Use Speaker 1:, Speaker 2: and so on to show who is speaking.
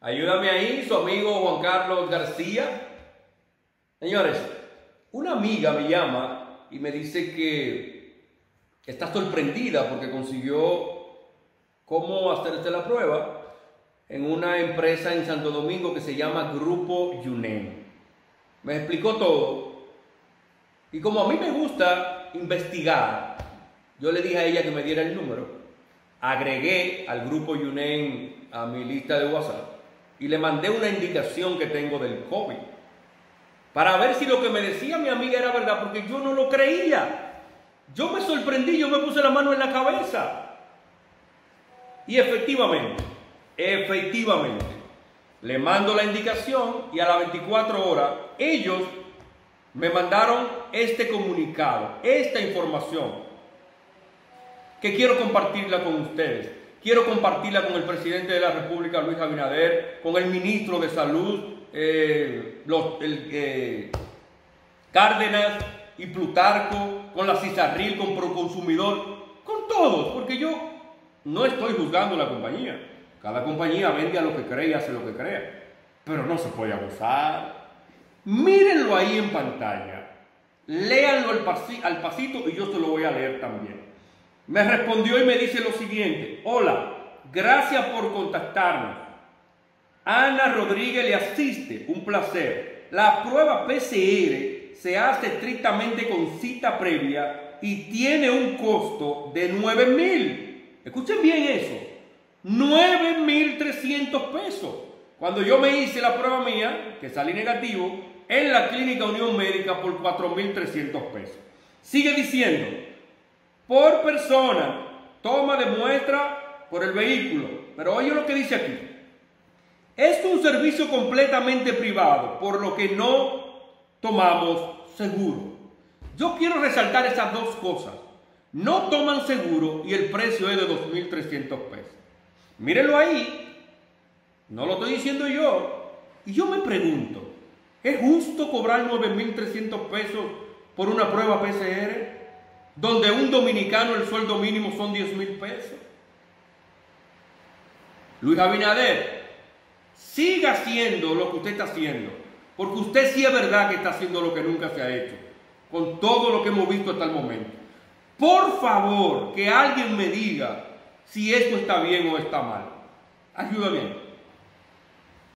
Speaker 1: Ayúdame ahí, su amigo Juan Carlos García. Señores, una amiga me llama y me dice que está sorprendida porque consiguió cómo hacerse la prueba en una empresa en Santo Domingo que se llama Grupo Yunen. Me explicó todo y como a mí me gusta investigar, yo le dije a ella que me diera el número, agregué al Grupo Yunen a mi lista de WhatsApp y le mandé una indicación que tengo del COVID para ver si lo que me decía mi amiga era verdad, porque yo no lo creía. Yo me sorprendí, yo me puse la mano en la cabeza. Y efectivamente, le mando la indicación y a las 24 horas ellos me mandaron este comunicado, esta información, que quiero compartirla con ustedes. Quiero compartirla con el presidente de la República, Luis Abinader, con el ministro de Salud, Cárdenas y Plutarco, con la Cizarril, con Proconsumidor, con todos, porque yo no estoy juzgando la compañía. Cada compañía vende a lo que cree y hace lo que crea, pero no se puede abusar. Mírenlo ahí en pantalla, léanlo al pasito y yo se lo voy a leer también. Me respondió y me dice lo siguiente: hola, gracias por contactarnos. Ana Rodríguez le asiste, un placer. La prueba PCR se hace estrictamente con cita previa y tiene un costo de 9,000. Escuchen bien eso, 9,300 pesos. Cuando yo me hice la prueba mía, que salí negativo, en la Clínica Unión Médica por 4,300 pesos. Sigue diciendo: por persona, toma de muestra por el vehículo. Pero oye lo que dice aquí: es un servicio completamente privado, por lo que no tomamos seguro. Yo quiero resaltar esas dos cosas. No toman seguro y el precio es de 2,300 pesos. Mírenlo ahí, no lo estoy diciendo yo. Y yo me pregunto, ¿es justo cobrar 9,300 pesos por una prueba PCR? Donde un dominicano el sueldo mínimo son 10,000 pesos. Luis Abinader, siga haciendo lo que usted está haciendo, porque usted sí es verdad que está haciendo lo que nunca se ha hecho, con todo lo que hemos visto hasta el momento. Por favor, que alguien me diga si esto está bien o está mal. Ayúdame.